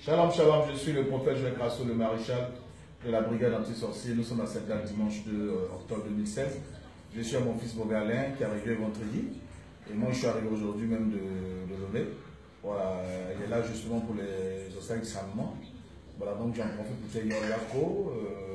Shalom, shalom, je suis le prophète Joël Grasso, le maréchal de la brigade anti-sorcier. Nous sommes à cette date, dimanche 2 octobre 2016. Je suis à mon fils Bogalin qui est arrivé vendredi. Et moi, je suis arrivé aujourd'hui même de Lomé. Voilà, il est là justement pour les obstacles du salement. Voilà, donc j'en profite pour dire Yako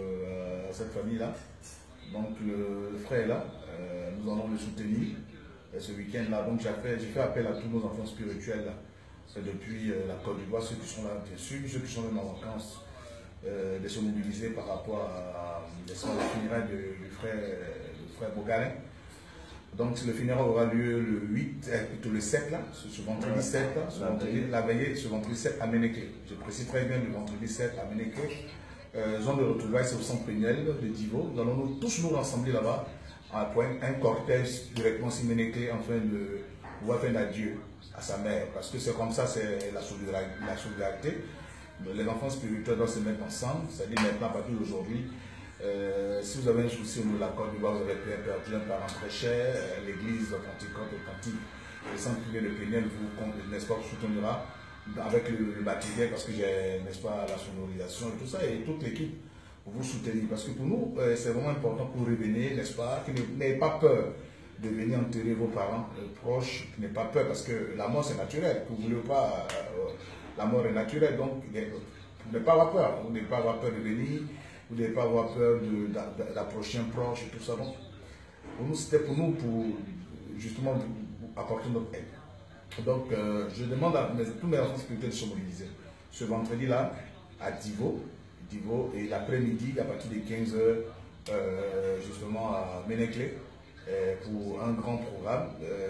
à cette famille-là. Donc le frère est là, nous allons le soutenir ce week-end-là. Donc j'ai fait appel à tous nos enfants spirituels là. Depuis la Côte d'Ivoire, ceux qui sont là, bien sûr, ceux qui sont même en vacances, de se mobiliser par rapport à le funérailles du frère Bogalin. Donc le funérail aura lieu le 8, plutôt le 7 là, ce vendredi 7, la veillée, ce vendredi 7 à Ménéclé. Je précise très bien le vendredi 7 à Ménéclé. Zone de retrouvailles, c'est au centre Péniel de Divo. Nous allons tous nous rassembler là-bas pour un cortège directement sur Ménéclé, afin de pouvoir faire un adieu à sa mère. Parce que c'est comme ça, c'est la solidarité. Les enfants spirituels doivent se mettre ensemble, c'est-à-dire maintenant à partir d'aujourd'hui. Si vous avez un souci au niveau de la Côte d'Ivoire, vous avez perdu un parent très cher, l'église authentique, le centre privé de Péniel vous, n'est-ce pas, vous soutenira avec le matériel, parce que j'ai, n'est-ce pas, la sonorisation et tout ça, et toute l'équipe pour vous soutenir. Parce que pour nous, c'est vraiment important pour revenir, n'est-ce pas, que n'ayez pas peur de venir enterrer vos parents proches, n'ayez pas peur, parce que la mort c'est naturel, que vous ne voulez pas, la mort est naturelle, donc vous n'avez pas avoir peur, vous n'avez pas avoir peur de venir. Vous ne devez pas avoir peur d'approcher un proche et tout ça. Donc, pour nous, c'était pour nous, pour justement vous apporter notre aide. Donc, je demande à tous mes enfants spirituels de se mobiliser. Ce vendredi-là, à Divo, et l'après-midi, à partir de 15h, justement à Ménéclé, pour un grand programme.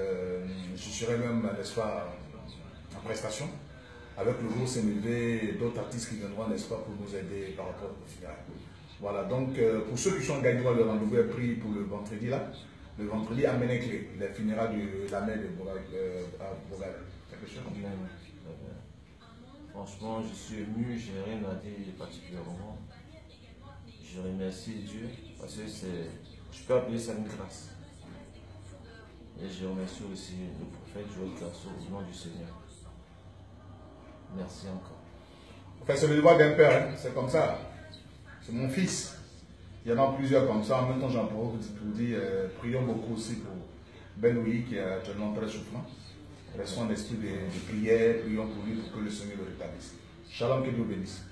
Je serai même, n'est-ce pas, en prestation, avec le groupe CMV et d'autres artistes qui viendront, n'est-ce pas, pour nous aider par rapport au funérailles. Voilà, donc pour ceux qui sont gagnants, le rendez-vous est pris pour le vendredi là. Le vendredi à Ménéclé, les funérailles de la mère de Bogalin. Quelque chose? Franchement, je suis ému, je n'ai rien à dire particulièrement. Je remercie Dieu parce que je peux appeler ça une grâce. Et je remercie aussi le prophète Joël Grasso au nom du Seigneur. Merci encore. Enfin, c'est le devoir d'un père, hein. C'est comme ça. C'est mon fils. Il y en a plusieurs comme ça. En même temps, j'en profite pour dire, prions beaucoup aussi pour Benoît qui est actuellement très souffrant. Restons en esprit de prière, prions pour lui pour que le Seigneur le rétablisse. Shalom, que Dieu bénisse.